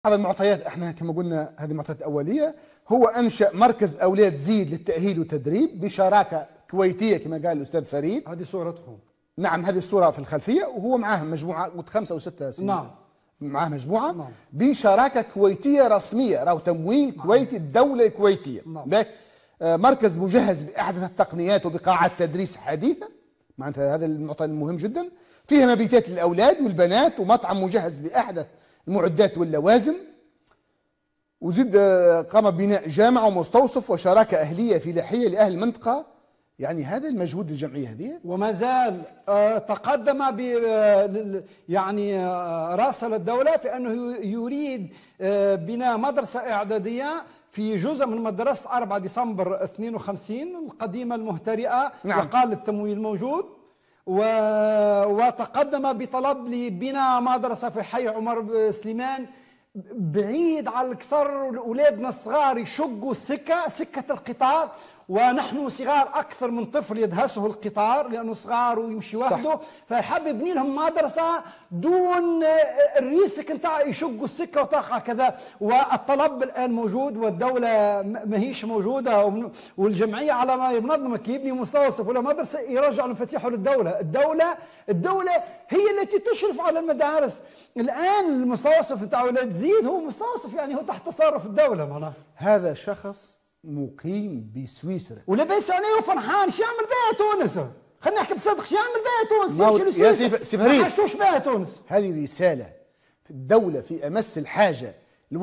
هذا المعطيات احنا كما قلنا هذه معطيات اوليه. هو انشا مركز اولاد زيد للتاهيل والتدريب بشراكه كويتيه كما قال الاستاذ فريد. هذه صورتهم. نعم هذه الصوره في الخلفيه، وهو معاه مجموعه قلت 5 أو 6 سنين. نعم معاه مجموعه. نعم. بشراكه كويتيه رسميه، راهو تمويل كويتي، الدوله الكويتيه. نعم. مركز مجهز باحدث التقنيات وبقاعات تدريس حديثه، معناتها هذا المعطى المهم جدا. فيها مبيتات للاولاد والبنات، ومطعم مجهز باحدث المعدات واللوازم. وزد قام ببناء جامعه ومستوصف وشراكه اهليه فلاحيه لاهل المنطقه. يعني هذا المجهود الجمعيه هذه. وما زال تقدم يعني راسل الدوله في انه يريد بناء مدرسه اعداديه في جزء من مدرسه 4 ديسمبر 52 القديمه المهترئه. نعم. وقال التمويل موجود. وتقدم بطلب لبناء مدرسه في حي عمر سليمان بعيد على الكسر. اولادنا الصغار يشقوا سكه القطار، ونحن صغار اكثر من طفل يدهسه القطار لانه صغار ويمشي وحده. فيحب يبني لهم مدرسه دون الريسك نتاع يشقوا السكه وتقع كذا. والطلب الان موجود والدوله ما هيش موجوده، والجمعيه على ما ينظم كي يبني مستوصف ولا مدرسه يرجع مفاتيحه للدوله. الدوله هي التي تشرف على المدارس. الان المستوصف نتاع ولاد زيد هو مستوصف، يعني هو تحت تصرف الدوله معناها. هذا شخص مقيم بسويسرا ولاباس عليه وفرحان. شو يعمل بها تونس؟ خلينا نحكي بصدق، شو يعمل بها تونس؟ يا سي فريد، ما حاجتوش بها تونس. هذه رساله. الدوله في امس الحاجه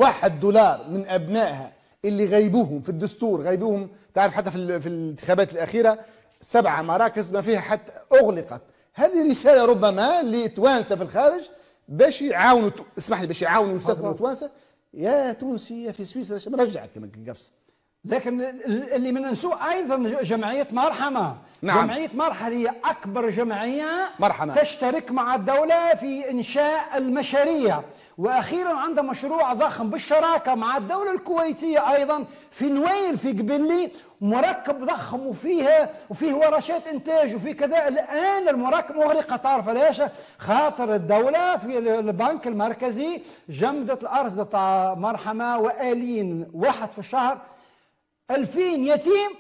ل$1 من ابنائها اللي غيبوهم في الدستور، غيبوهم. تعرف حتى في الانتخابات الاخيره 7 مراكز ما فيها حتى اغلقت. هذه رساله ربما لتوانسه في الخارج باش يعاونوا، اسمح لي، باش يعاونوا ويستثمروا توانسه. يا تونسي يا في سويسرا نرجعك كما قبس. لكن اللي من نسوء ايضا جمعيه مرحمه. نعم. جمعيه مرحمه هي اكبر جمعيه مرحمة تشترك مع الدوله في انشاء المشاريع. واخيرا عندها مشروع ضخم بالشراكه مع الدوله الكويتيه ايضا في نويل في قبلي، مركب ضخم وفيه ورشات انتاج وفي كذا. الان المركب مغلقه. تعرف ليش؟ خاطر الدوله في البنك المركزي جمدت الارز تاع مرحمه وآلين واحد في الشهر 2000 يتيم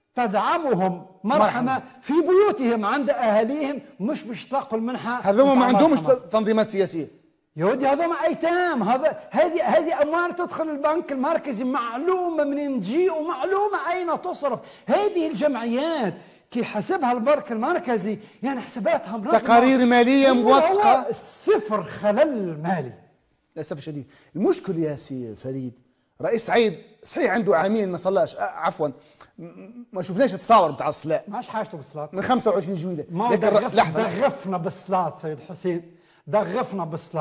تدعمهم مرحمه في بيوتهم عند اهاليهم، مش باش يتلقوا المنحه. هذوما ما عندهمش تنظيمات سياسيه يا ودي، هذوما ايتام. هذه اموال تدخل البنك المركزي، معلومه منين تجي ومعلومه اين تصرف. هذه الجمعيات كي حسبها البنك المركزي يعني حساباتها تقارير ماليه موثقه، صفر خلل مالي للاسف الشديد. المشكل يا سي فريد، رئيس سعيد صحيح عنده عامين ما صلاش، عفوا ما شفناش التصاور بتاع الصلاه، ماش حاجته بالصلاه من 25 جويلة. دغفنا بالصلاه سيد حسين، دغفنا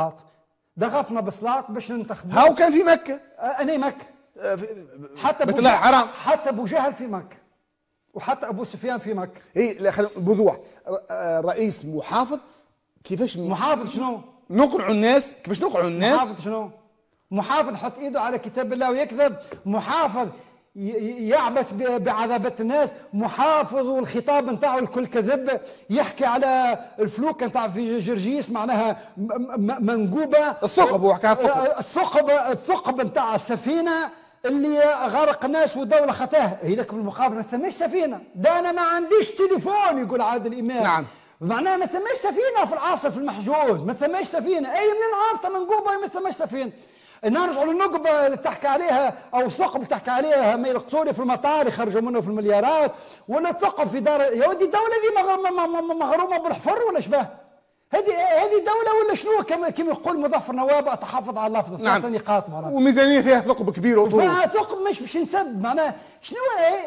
بالصلاه باش ننتخبوا. هاو كان في مكه. انا مكه حتى بيت الله حرام، حتى ابو جهل في مكه وحتى ابو سفيان في مكه. اي بوضوح. رئيس محافظ كيفاش محافظ شنو؟ نقنعوا الناس. كيفاش نقنعوا الناس؟ محافظ شنو؟ محافظ حط ايده على كتاب الله ويكذب. محافظ يعبث بعذابة الناس. محافظ والخطاب نتاعو الكل كذب. يحكي على الفلوكه نتاع في جرجيس معناها منقوبه. الثقب، وحكى الثقب نتاع السفينه اللي غرق الناس والدوله خطاها. هي لك بالمقابل ما ثماش سفينه. ده انا ما عنديش تليفون يقول عادل امام. نعم. معناها ما ثماش سفينه في العاصفه في المحجوز، ما ثماش سفينه. اي منين عارفه منقوبه ما ثماش سفينه. نرجع للنقبه اللي تحكي عليها او الثقب اللي تحكي عليها ما يلقصوني في المطار يخرجوا منه في المليارات، ولا الثقب في دار. يا ودي الدوله دي مغرومه بالحفر ولا شبه؟ هذه دوله ولا شنو؟ كما يقول مظفر نواب اتحفظ على اللفظ. نعم. 3 نقاط معناها. وميزانيه فيها ثقب كبير وطول. ثقب مش باش ينسد. معناها شنو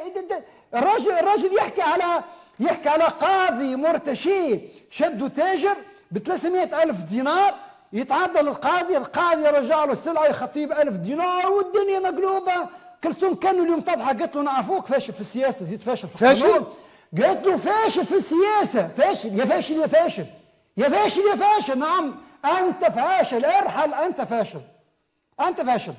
الراجل يحكي على قاضي مرتشي شدوا تاجر ب300,000 دينار، يتعدى للقاضي، القاضي رجع له السلعه يخطيه ب1000 دينار والدنيا مقلوبه. كلثوم كانوا اليوم تضحك قالت له نعرفوك فاشل في السياسه، زيد فاشل في القانون. قالت له فاشل في السياسه. فاشل يا فاشل يا فاشل يا فاشل يا فاشل. نعم انت فاشل، ارحل انت فاشل، انت فاشل.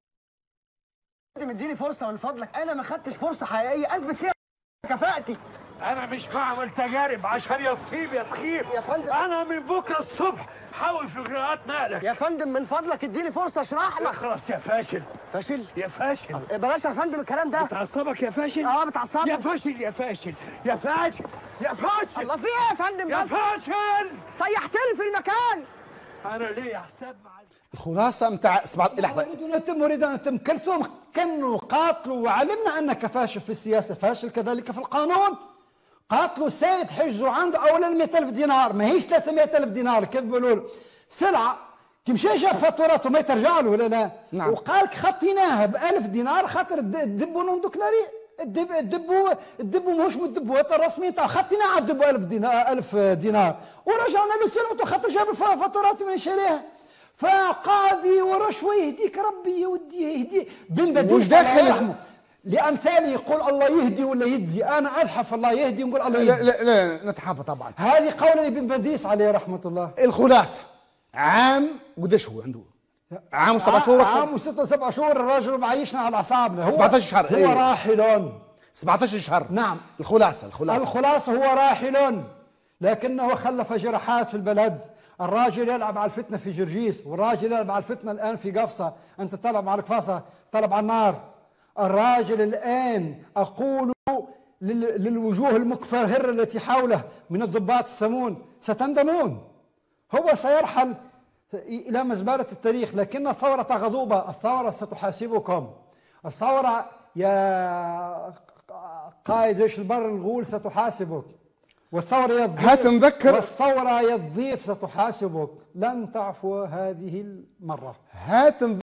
مديني فرصه من فضلك، انا ما خدتش فرصه حقيقيه اثبت فيها كفاءتي. انا مش بعمل تجارب عشان يصيب يا تخيب يا فندم. انا من بكره الصبح حاول في اجراءات نقلك. يا فندم من فضلك اديني فرصه اشرح لك. اخلص يا فاشل. فاشل؟ يا فاشل. بلاش يا فندم الكلام ده. بتعصبك يا فاشل؟ بتعصبني. يا فاشل يا فاشل يا فاشل يا فاشل. الله في ايه يا فندم؟ يا فاشل سيحتني في المكان. انا ليا حساب مع الخلاصه متاع لحظه. أريد أن أتم. كلثوم كانوا قاتلوا، وعلمنا أنك فاشل في السياسة، فاشل كذلك في القانون. قاتلوا السيد، حجزوا عنده أولا 100,000 دينار، ما هيش 300,000 دينار كذبوا له سلعة. تمشي جاب فاتورته ما ترجع له ولا لا؟ نعم. وقال خطيناها ب1000 دينار خاطر الدبوا نوندوكلاري. الدبوا ماهوش من الدبوات الرسميين تاع خطينا على الدبوا 1000 دينار ورجعنا له سلعته خاطر جاب فاتورات من شاريها. فقاضي ورشوه يهديك ربي يا ودي يهدي بن بديس يرحمه. لامثالي يقول الله يهدي ولا يجزي، انا ازحف الله يهدي ونقول الله يهدي. لا نتحافظ طبعا. هذه قول ابن بديس عليه رحمه الله. الخلاصه عام قديش هو عنده؟ عام و7 شهور. عام و6 شهور. الرجل معيشنا على اعصابنا. هو 17 شهر. هو راحل. 17 شهر. نعم. الخلاصه هو راحل لكنه خلف جراحات في البلد. الراجل يلعب على الفتنة في جرجيس، والراجل يلعب على الفتنة الآن في قفصة. أنت تلعب على القفصة، تلعب على النار. الراجل الآن أقول للوجوه المكفرهرة التي حوله من الضباط السمون ستندمون. هو سيرحل إلى مزبلة التاريخ، لكن الثورة غضوبة. الثورة ستحاسبكم. الثورة يا قائد جيش البر الغول ستحاسبك. والثورة هتنذكر. والثورة يا الضيف ستحاسبك. لن تعفو هذه المرة.